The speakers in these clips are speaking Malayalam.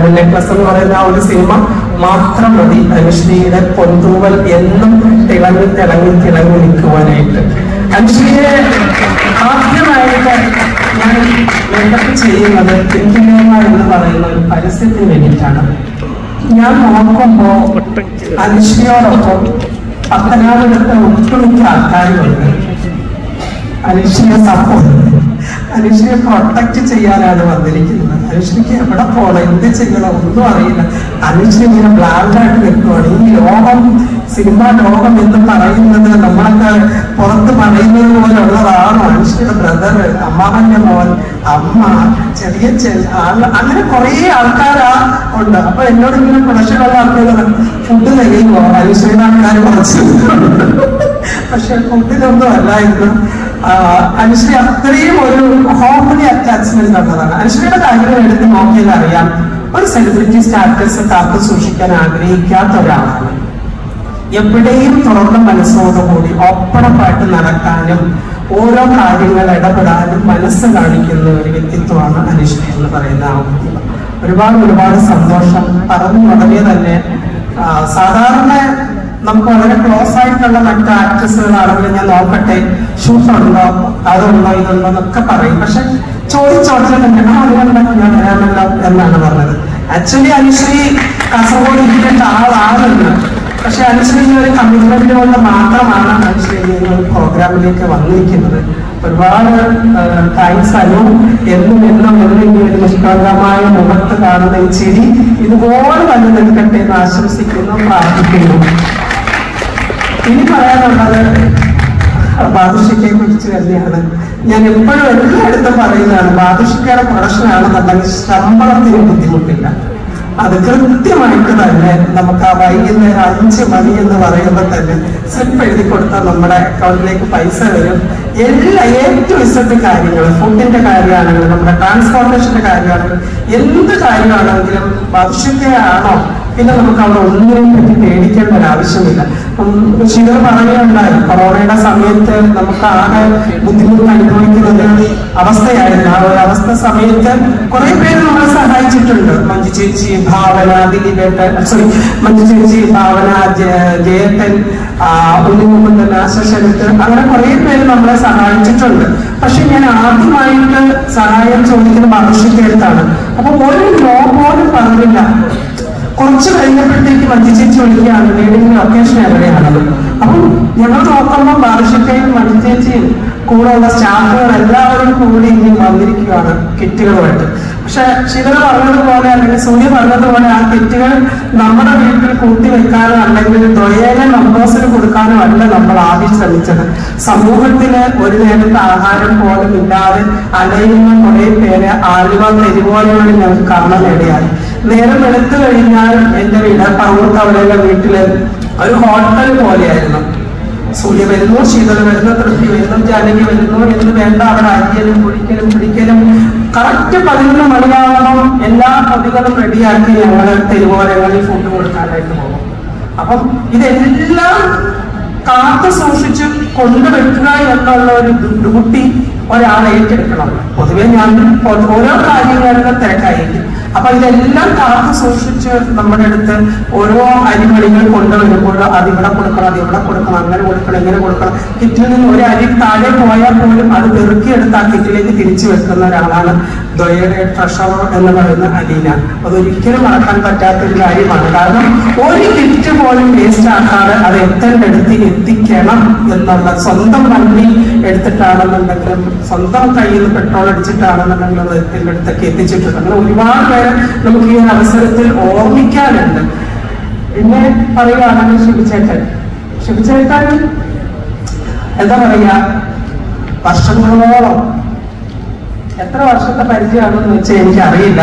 ഡയമണ്ട് നെക്ലസ് എന്ന് പറയുന്ന ആ ഒരു സിനിമ മാത്രം മതി അനുശ്രീയുടെ പൊന്തൂവൽ എന്നും തിളങ്ങി തിളങ്ങി തിളങ്ങി നിൽക്കുവാനായിട്ട്. അനുശ്രീയെ ആദ്യമായിട്ട് ഞാൻ മേക്കപ്പ് ചെയ്യുന്നത് പിന്തുണ എന്ന് പറയുന്ന ഒരു പരസ്യത്തിന് വേണ്ടിയിട്ടാണ്. ഞാൻ നോക്കുമ്പോ അനുശ്രീയോടൊപ്പം പത്തനാപുരത്തെ ഒട്ടുമിക്ക ആൾക്കാരുണ്ട്. അനുശ്രീയെ പ്രൊട്ടക്ട് ചെയ്യാനാണ് വന്നിരിക്കുന്നത്. അനുശ്രീക്ക് എവിടെ പോകണം, എന്ത് ചെയ്യണം ഒന്നും അറിയില്ല. അനുശ്രീ ഇങ്ങനെ ബ്ലാങ്കായിട്ട് നിൽക്കുകയാണ്. ഈ ലോകം, സിനിമാ ലോകം എന്ന് പറയുന്നത് നമ്മളൊക്കെ പുറത്ത് പറയുന്നത് പോലെ ഉള്ളതാണോ? അനുശ്രീയുടെ ബ്രദർ, അമ്മാവന്റെ മോൻ, അമ്മ, ചെറിയ അങ്ങനെ കുറെ ആൾക്കാരാ ഉണ്ട്. അപ്പൊ എന്നോട് ഇങ്ങനെ പ്രൊഡക്ഷനുള്ള ആൾക്കാർ ഫുഡ് തരുമോ? അനുശ്രീയുടെ ആൾക്കാർ കുറച്ച്, പക്ഷെ ഫുഡിനൊന്നും അല്ലായിരുന്നു. അനുശ്രീ അത്രയും ഒരു ഹോംലി അറ്റാച്ച്മെന്റ് ഉള്ളതാണ്. അനുശ്രീയുടെ കാര്യങ്ങൾ എടുത്ത് നോക്കിയാൽ അറിയാം, ഒരു സെലിബ്രിറ്റി സ്റ്റാറ്റസ് കാത്തു സൂക്ഷിക്കാൻ ആഗ്രഹിക്കാത്ത ഒരാളാണ്. എവിടെയും തുറന്ന മനസ്സോടുകൂടി ഒപ്പണപ്പായിട്ട് നടക്കാനും ഓരോ കാര്യങ്ങൾ ഇടപെടാനും മനസ്സ് കാണിക്കുന്ന ഒരു വ്യക്തിത്വമാണ് അനുശ്രീ എന്ന് പറയുന്ന ആ വ്യക്തി. ഒരുപാട് സന്തോഷം. പറഞ്ഞു ഉടനെ തന്നെ സാധാരണ നമുക്ക് വളരെ ക്ലോസ് ആയിട്ടുള്ള മറ്റു ആക്ട്രസുകളാണെങ്കിൽ ഞാൻ നോക്കട്ടെ, ഷൂട്ടുണ്ടോ, അതുണ്ടോ, ഇതുണ്ടോ എന്നൊക്കെ പറയും. പക്ഷെ ചോദിച്ചോട്ടെ തന്നെ അതുകൊണ്ടൊക്കെ ഞാൻ വരാമല്ലോ എന്നാണ് പറഞ്ഞത്. ആക്ച്വലി അനുശ്രീ കാസർഗോഡ് ഇരിക്കേണ്ട ആളാണെന്ന്, പക്ഷെ അനുശ്രീ ഒരു കമ്മിറ്റ്മെന്റ് കൊണ്ട് മാത്രമാണ് അനുശ്രീ ഒരു പ്രോഗ്രാമിലേക്ക് വന്നിരിക്കുന്നത്. ഒരുപാട് താങ്ക്സ് അനു. എന്നും നിഷ്കളങ്കമായ മുഖത്ത് കാണുന്ന ഈ ചിരി ഇതുപോലെ തന്നെ നിൽക്കട്ടെ എന്ന് ആശംസിക്കുന്നു, പ്രാർത്ഥിക്കുന്നു. ഇനി പറയാനുള്ളത് ബാദുഷിക്കയെ കുറിച്ച് തന്നെയാണ്. ഞാൻ എപ്പോഴും എല്ലായിടത്തും പറയുന്നതാണ്, ബാദുഷിക്കയുടെ പ്രൊഡക്ഷനാണെന്നുണ്ടെങ്കിൽ ശമ്പളത്തിന് ബുദ്ധിമുട്ടില്ല. അത് കൃത്യമായിട്ട് തന്നെ നമുക്ക് ആ വൈകുന്നേരം 5 മണി എന്ന് പറയുമ്പോൾ തന്നെ സ്ലിപ്പ് എഴുതി കൊടുത്താൽ നമ്മുടെ അക്കൗണ്ടിലേക്ക് പൈസ വരും. എല്ലാ ഏറ്റവും ഇഷ്ടത്തെ കാര്യങ്ങൾ, ഫുഡിന്റെ കാര്യമാണെങ്കിലും നമ്മുടെ ട്രാൻസ്പോർട്ടേഷന്റെ കാര്യമാണെങ്കിലും എന്ത് കാര്യമാണെങ്കിലും ഭവിഷ്യത്തെയാണോ പിന്നെ നമുക്ക് അവിടെ ഒന്നിനെ പറ്റി പേടിക്കേണ്ട ഒരാവശ്യമില്ല. ശിവർ പറയുകയുണ്ടായി, കൊറോണയുടെ സമയത്ത് നമുക്ക് ആകെ ബുദ്ധിമുട്ട് അനുഭവിക്കുന്നത് അവസ്ഥയായിരുന്നു. ആ ഒരു അവസ്ഥ സമയത്ത് കുറെ പേര് നമ്മളെ സഹായിച്ചിട്ടുണ്ട്. മഞ്ജു ചേച്ചി, ഭാവന, ദിലീപേട്ടൻ, മഞ്ജു ചേച്ചി, ഭാവന, ജയേട്ടൻ, ഉണ്ണിമുകുന്ദൻ, ശശരത്ത്, അങ്ങനെ കുറെ പേര് നമ്മളെ സഹായിച്ചിട്ടുണ്ട്. പക്ഷെ ഞാൻ ആദ്യമായിട്ട് സഹായം ചോദിക്കുന്ന ഭവിഷ്യത്തെടുത്താണ്. അപ്പൊ ഒരു നോ പോലും പറഞ്ഞില്ല. കുറച്ച് കഴിഞ്ഞപ്പോഴത്തേക്ക് മഞ്ജു ചേച്ചി വിളിക്കുകയാണ്, വീടിന്റെ ലൊക്കേഷൻ എവിടെയാണത്. അപ്പം ഞങ്ങൾ നോക്കുമ്പോൾ ബാദുഷിക്കയും മഞ്ജു ചേച്ചിയും കൂടെ ഉള്ള സ്റ്റാഫുകൾ എല്ലാവരും കൂടി ഇനി വന്നിരിക്കുകയാണ് കിറ്റുകളുമായിട്ട്. പക്ഷെ ശിവ പറഞ്ഞതുപോലെ അല്ലെങ്കിൽ സൂര്യ പറഞ്ഞതുപോലെ ആ കിറ്റുകൾ നമ്മുടെ വീട്ടിൽ കൂട്ടി വെക്കാനോ അല്ലെങ്കിൽ ദ്വയേന നമ്പേഴ്സിന് കൊടുക്കാനോ അല്ല നമ്മൾ ആദ്യം ശ്രമിച്ചത്. സമൂഹത്തിന് ഒരു നേരത്തെ ആഹാരം പോലും ഇല്ലാതെ അലയുന്ന കുറെ പേര് ആലുവ തെരുവോലകളിൽ ഞങ്ങൾക്ക് കാണാനിടയായി. നേരം എടുത്തു കഴിഞ്ഞാൽ എന്റെ വീട് പറവൂർക്കവലയിലെ വീട്ടില് ഒരു ഹോട്ടൽ പോലെയായിരുന്നു. സൂര്യ വരുന്നു, ശീതൾ വരുന്നു, തൃപ്തി വരുന്നു, ജാനകി വരുന്നു എന്ന് വേണ്ട, അവിടെ അരിയലും കുഴിക്കലും പിടിക്കലും. കറക്റ്റ് 11 മണിയാകുമ്പോൾ എല്ലാ പൊതികളും റെഡിയാക്കി ഞങ്ങൾ തെരുവോരങ്ങളിൽ ഫുഡ് കൊടുക്കാനായിട്ട് പോകും. അപ്പം ഇതെല്ലാം കാത്തു സൂക്ഷിച്ച് കൊണ്ടുവെക്കുക എന്നുള്ള ഒരു ഡ്യൂട്ടി ഒരാൾ ഏറ്റെടുക്കണം. പൊതുവെ ഞാൻ ഓരോ കാര്യങ്ങളിലും തിരക്കായിരിക്കും. അപ്പൊ ഇതെല്ലാം കാത്തു സൂക്ഷിച്ച് നമ്മുടെ അടുത്ത് ഓരോ അരിമണികൾ കൊണ്ടുവരുമ്പോഴോ അതിവിടെ കൊടുക്കണം, അതിവിടെ കൊടുക്കണം, അങ്ങനെ കൊടുക്കണം, ഇങ്ങനെ കൊടുക്കണം. കിറ്റിൽ നിന്ന് ഒരു അരി താഴെ പോയാൽ പോലും അത് പെറുക്കിയെടുത്ത് ആ കിറ്റിലേക്ക് തിരിച്ചു വെക്കുന്ന ഒരാളാണ് ദ്വയയുടെ ട്രഷറർ എന്ന് പറയുന്ന അലീന. അതൊരിക്കലും മറക്കാൻ പറ്റാത്തൊരു കാര്യമാണ്. കാരണം ഒരു കിറ്റ് പോലും വേസ്റ്റ് ആക്കാതെ അത് എത്തേണ്ടടുത്ത് എത്തിക്കണം എന്നുള്ള, സ്വന്തം വണ്ടി എടുത്തിട്ടാണെന്നുണ്ടെങ്കിലും സ്വന്തം കയ്യിൽ നിന്ന് പെട്രോൾ അടിച്ചിട്ടാണെന്നുണ്ടെങ്കിലും അത് എത്തേണ്ടടുത്തൊക്കെ എത്തിച്ചിട്ടുണ്ട്. അങ്ങനെ ഒരുപാട് പേരെ നമുക്ക് ഈ ഒരു അവസരത്തിൽ ഓർമ്മിക്കാനുണ്ട്. പിന്നെ പറയുകയാണെങ്കിൽ ശിവചേട്ടൻ എന്താ പറയാ, വർഷങ്ങളോളം, എത്ര വർഷത്തെ പരിചയമാണെന്ന് വെച്ചാൽ എനിക്കറിയില്ല.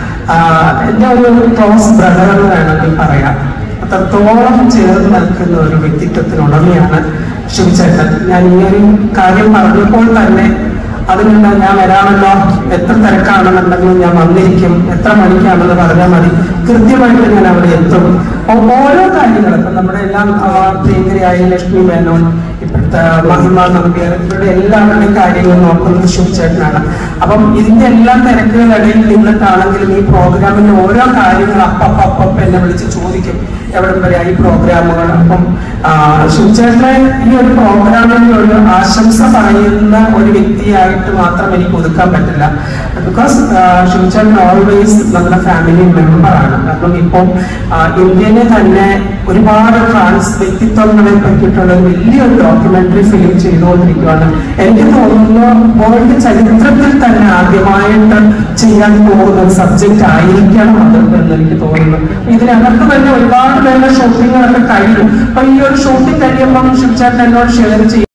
എന്റെ ഒരു ക്ലോസ് ബ്രദർ എന്ന് വേണമെങ്കിൽ പറയാം. അത്രത്തോളം ചേർന്ന് നിൽക്കുന്ന ഒരു വ്യക്തിത്വത്തിനുടമയാണ് ശിവചേട്ടൻ. ഞാൻ ഈ ഒരു കാര്യം പറഞ്ഞപ്പോൾ തന്നെ അതിനുള്ള ഞാൻ വരാമല്ലോ, എത്ര തിരക്കാണെന്നുണ്ടെങ്കിലും ഞാൻ വന്നിരിക്കും, എത്ര മണിക്കാണെന്ന് പറഞ്ഞാൽ മതി, കൃത്യമായിട്ട് ഞാൻ അവിടെ എത്തും. ഓരോ കാര്യങ്ങളും ഇപ്പം നമ്മുടെ എല്ലാം പ്രിയങ്കരിയായ ലക്ഷ്മി മേനോൻ, ഇപ്പൊ മഹിമ നമ്പ്യാർ, ഇവരുടെ എല്ലാവരുടെയും കാര്യങ്ങൾ നോക്കുന്നത് ശിവചേട്ടനാണ്. അപ്പം ഇതിന്റെ എല്ലാം തിരക്കുകളിടയിൽ നിന്നിട്ടാണെങ്കിലും ഈ പ്രോഗ്രാമിന്റെ ഓരോ കാര്യങ്ങൾ അപ്പം എന്നെ വിളിച്ച് ചോദിക്കും എവിടെ വരെ ഈ പ്രോഗ്രാമുകൾ. അപ്പം ശിവചേട്ടനെ ഈ ഒരു പ്രോഗ്രാമിൽ ഒരു ആശംസ പറയുന്ന ഒരു വ്യക്തിയായിട്ട് മാത്രം എനിക്ക് ഒതുക്കാൻ പറ്റില്ല. ബിക്കോസ് ശിവചേട്ടൻ ഓൾവേസ് നമ്മുടെ ഫാമിലി മെമ്പറാണ്. കാരണം ഇപ്പം ഇന്ത്യനെ തന്നെ ഒരുപാട് ട്രാൻസ് വ്യക്തിത്വങ്ങളെ പറ്റിയിട്ടുള്ള വലിയൊരു ഡോക്യുമെന്ററി ഫിലിം ചെയ്തുകൊണ്ടിരിക്കുകയാണ്. എനിക്ക് തോന്നുന്നു വേൾഡ് ചരിത്രത്തിൽ തന്നെ ആദ്യമായിട്ട് ചെയ്യാൻ പോകുന്ന ഒരു സബ്ജക്റ്റ് ആയിരിക്കണം അത് എന്ന് എനിക്ക് തോന്നുന്നു. ഇതിനകത്ത് തന്നെ ഒരുപാട് പേരുടെ ഷൂട്ടിങ്ങുകളൊക്കെ കഴിയും. അപ്പൊ ഈ ഒരു ഷൂട്ടിംഗ് കഴിയുമ്പോൾ ശിവചേട്ടൻ എന്നോട് ഷെയർ ചെയ്യും.